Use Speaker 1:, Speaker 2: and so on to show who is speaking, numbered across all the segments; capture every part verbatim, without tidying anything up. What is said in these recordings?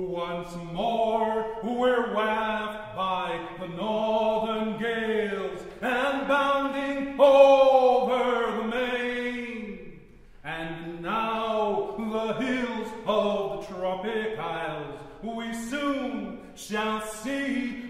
Speaker 1: Once more we're wafted by the northern gales and bounding over the main. And now the hills of the tropic isles we soon shall see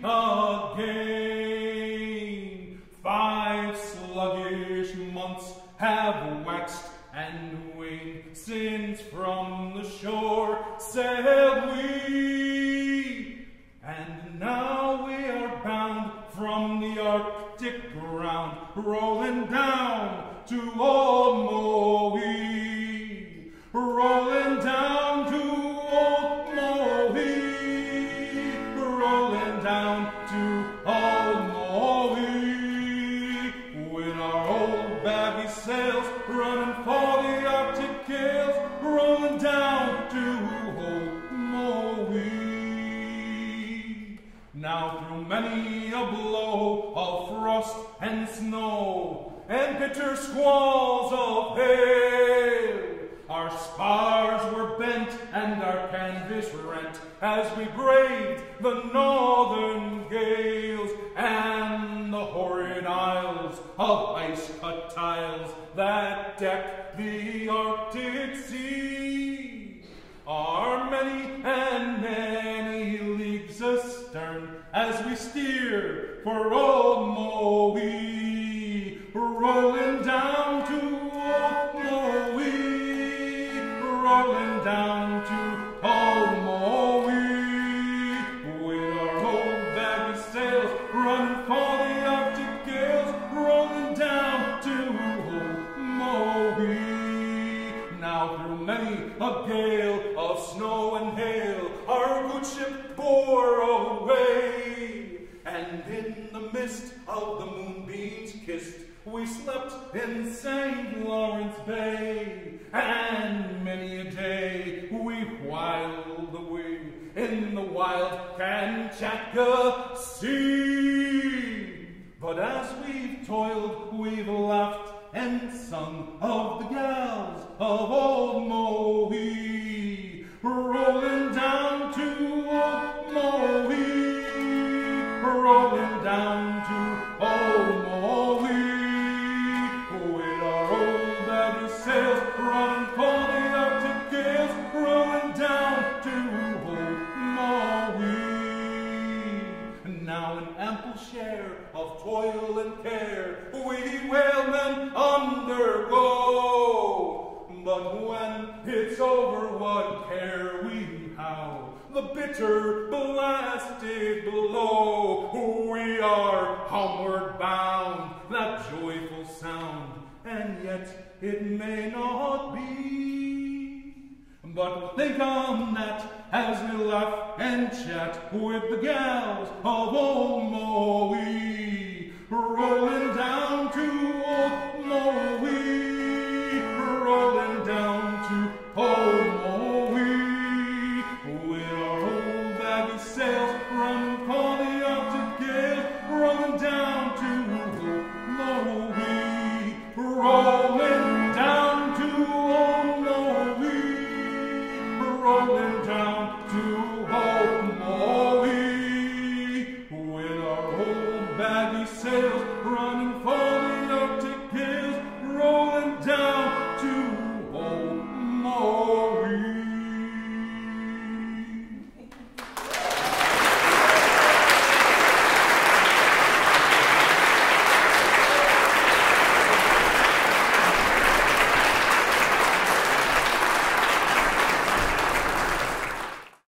Speaker 1: again. Five sluggish months have waxed and waned since from the shore sailed we, and now we are bound from the Arctic ground, rolling down to Old Mowhee, rolling down to Old Mowhee, rolling down to Old Mowhee, with our old baggy sails running for the Arctic gales, rolling down to Old Mowee. Now through many a blow of frost and snow and bitter squalls of hail, our spars were bent and our canvas rent as we braved the northern gales and the horrid isles of ice-cut tiles that deck the Arctic Sea are many and many leagues astern as we steer for Old Mowee, rolling down to Old Mowee, rolling down to Old Mowee, with our old baggy sails running for the Arctic gales, rolling down to Old Mowee. Now through many a gale of snow and hail our good ship bore away, and in the mist of the moonbeams kissed we slept in Saint Lawrence Bay, and many a day we whiled away in the wild Kamchatka Sea. But as we've toiled, we've laughed and sung of the gals of Old Mowee, rolling down to Old Mowee, rolling down to Old Mowee, with our old baggy sails running for the Arctic gales, rolling down to Old Mowee. Now an ample share of toil and care we whalemen undergo, but when it's over, what care we how the bitter blasted blow? We are homeward bound, that joyful sound, and yet it may not be. But think on that as we laugh and chat with the gals of Old Mowee, rolling down to Old Mowee, rolling down to Old Mowee, with our old baggy sails running for the Arctic gales, rolling down to Old Mowee, rolling down to Old Mowee, rolling down to Old Mowee, with our old baggy sails running for